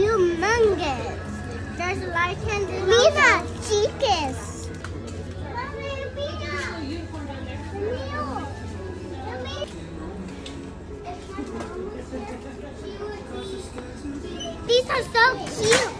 humongous. There's a light candle. Lisa, cheapest. These are so cute.